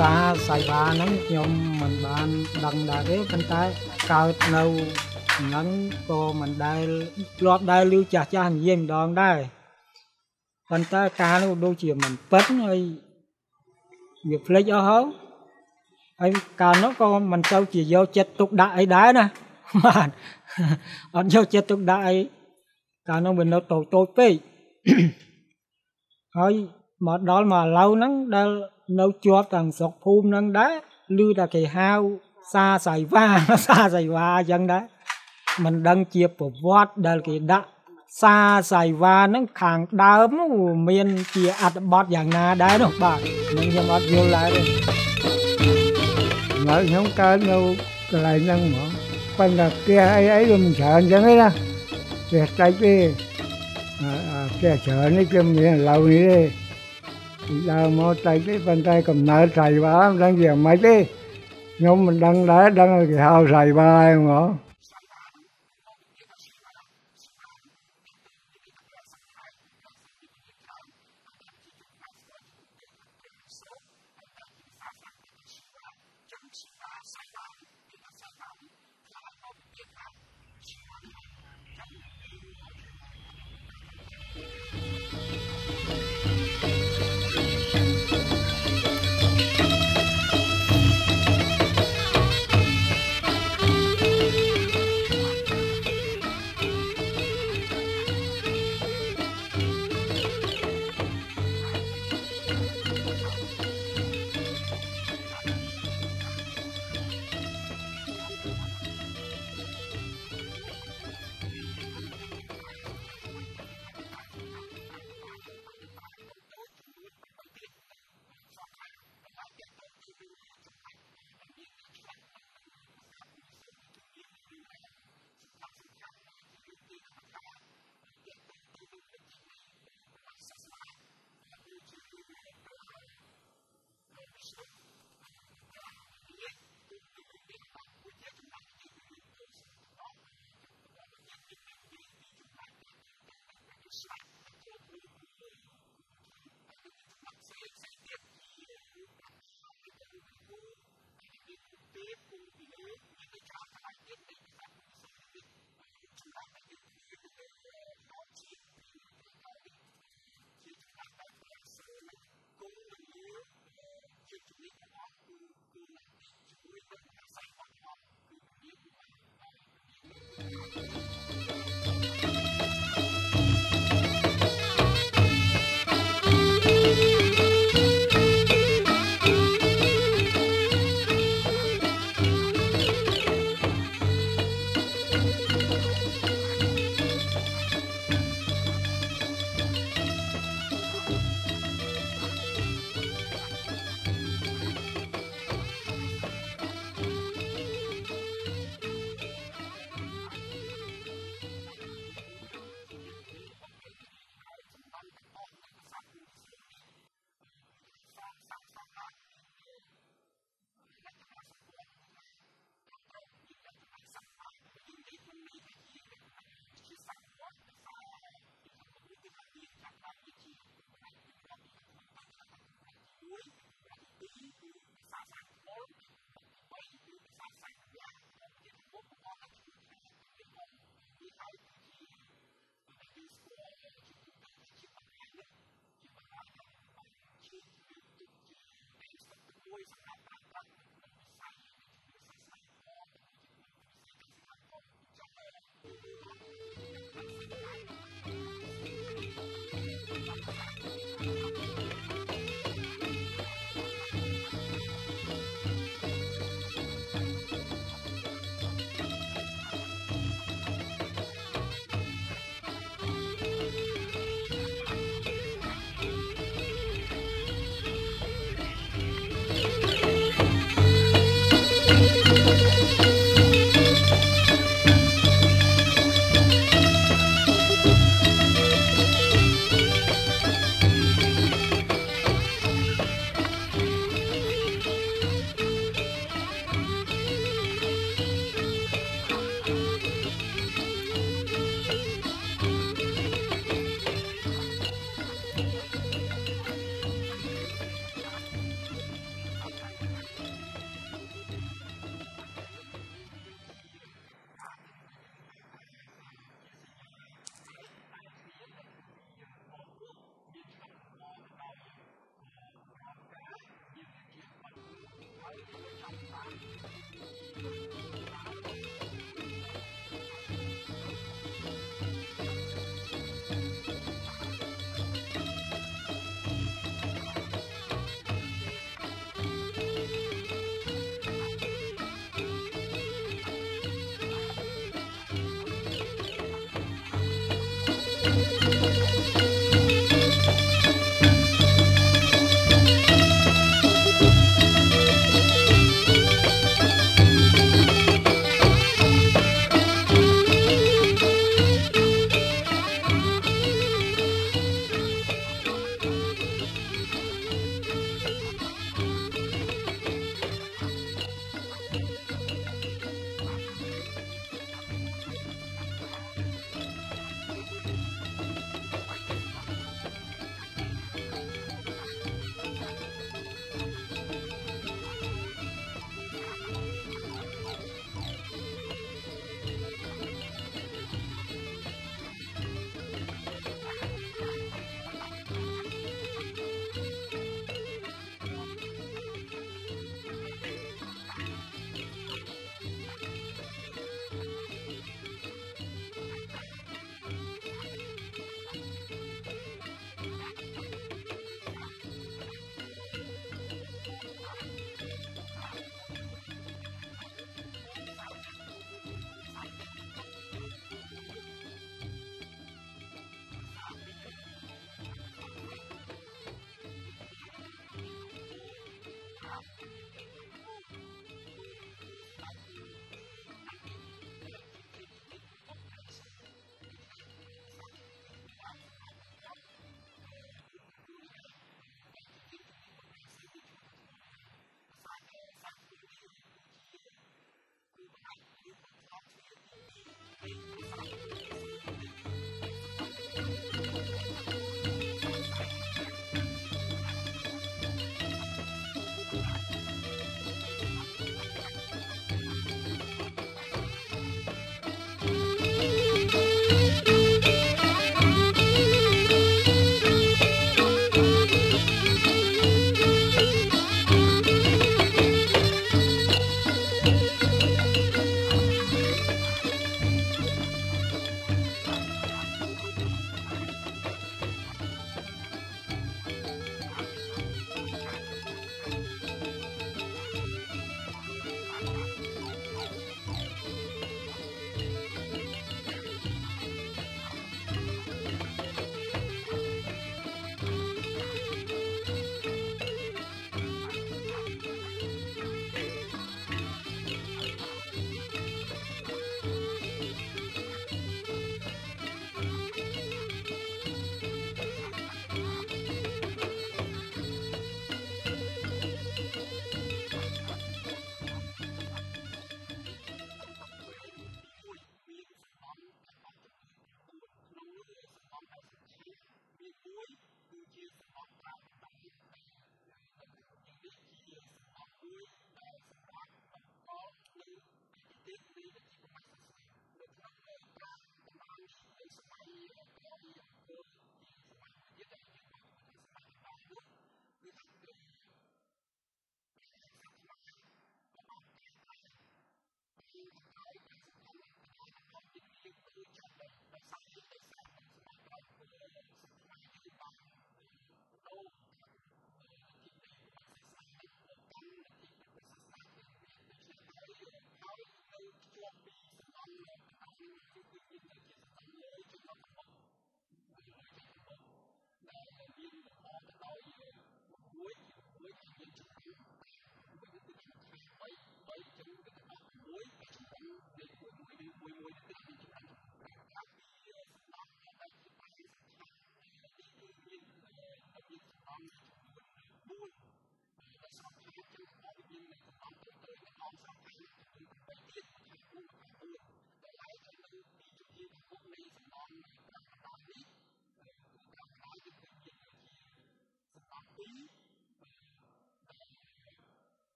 xa xài ba nắng nhom mình bạn đằng đà thế bên tay cao nâu nắng cô mình đây lọt đây lưu chả cha hành diêm đòn đây bên tay cá nó đôi chiều mình bấn hay việc lấy cho hấu ấy cá nó có mình sao chỉ vô chết tục đại đá nè mà anh vô chết tục đại cá nó mình nó tổ tôi phê thôi mà đó mà lâu nắng đã nấu chua thằng sọc phum nắng đá lưu là cái hao xa xài va dân đó mình đang chia bộ vót đây cái đã xa xài va nó khang đớm miền chia ăn bọt dạng na đấy đâu bà mình nhầm ăn vô lại đây ngỡ không có đâu lại năng mà phần là kia ấy rồi mình sợ chẳng ấy đó việc tay kia sợ nó kia mình lâu này đi là một tay cái bàn tay cầm nợ xài ba đang gì mấy cái nhưng mình đang cái hao xài ba em hả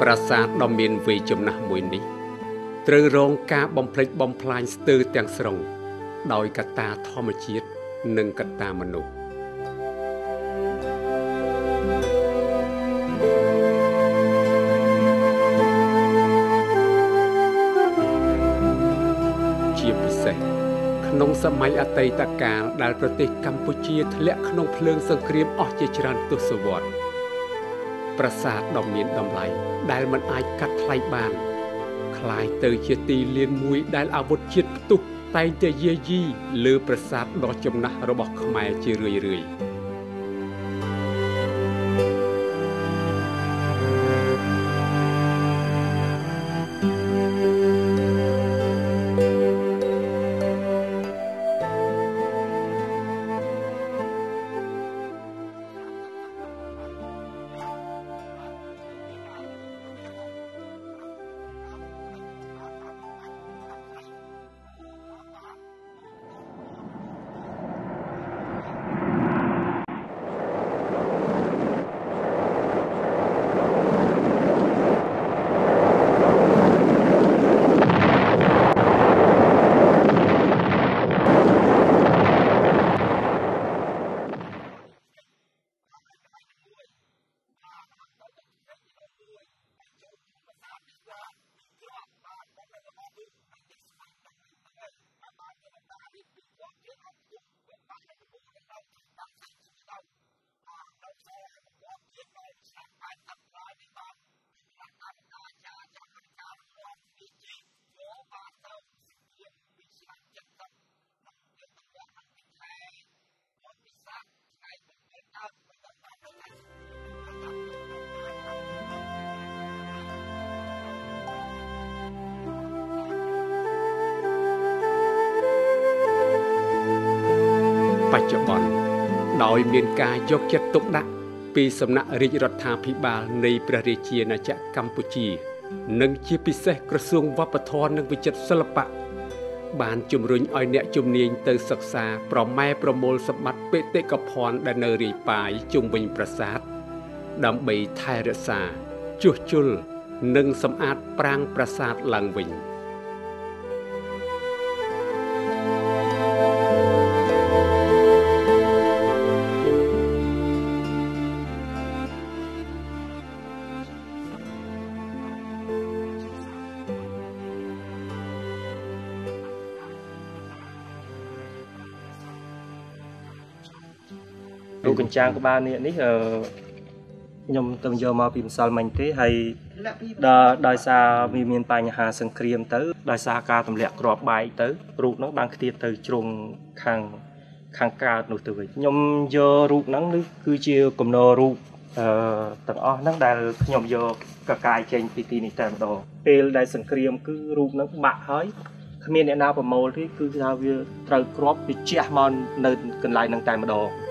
ប្រាសាទដ៏មានវ័យចំណាស់មួយនេះត្រូវរងការបំផ្លិចបំផ្លាញស្ទើរទាំងស្រុងដោយកត្តាធម្មជាតិនិងកត្តាមនុស្សជាពិសេសក្នុងសម័យអតីតកាលដែលប្រទេសកម្ពុជាធ្លាក់ក្នុងភ្លើងសង្គ្រាមអស់ជាច្រើនទសវត្សរ៍ប្រាសាទដ៏មានតម្លៃដែលមិនអាចកាត់ថ្លៃបានคล้ายទៅជាទីលានមួយដែលអាវុធជាតិផ្ទុះតែងតែយាយីលើប្រាសាទដ៏ចំណាស់របស់ខ្មែរជារឿយៗបច្ចុប្បន្នដោយមានការយកចិត្តទុកដាក់ពីសំណាក់រាជរដ្ឋាភិបាលនៃព្រះរាជាណាចក្រកម្ពុជានិងជាពិសេសក្រសួងវប្បធម៌និងវិចិត្រសិល្បៈបានជំរុញឲ្យអ្នកជំនាញទៅសិក្សាប្រម៉ែប្រមូលសម្បត្តិបេតិកភណ្ឌដែលនៅរាយប៉ាយជុំវិញប្រាសាទដើម្បីថែរក្សាជួសជុលនិងសម្អាតប្រាង្គប្រាសាទឡើងវិញរូបកញ្ចាំងក្បាលនេះខ្ញុំទៅយកមកពីម្សិលមិញទេហើយដោយសារវាមានបញ្ហាសង្គ្រាមទៅដោយសារការទម្លាក់គ្រាប់បែកទៅរូបហ្នឹងបានខ្ទាតទៅជ្រុងខាងកើតនោះទៅវិញខ្ញុំយករូបហ្នឹងគឺជាគំនររូបទាំងអស់ហ្នឹងដែលខ្ញុំយកកកាយចេញពីទីនេះតែម្ដងពេលដែលសង្គ្រាមគឺរូបហ្នឹងបាក់ហើយគ្មានអ្នកណាប្រមូលទេគឺថាវាត្រូវគ្រាប់វាជះមកនៅកន្លែងហ្នឹងតែម្ដង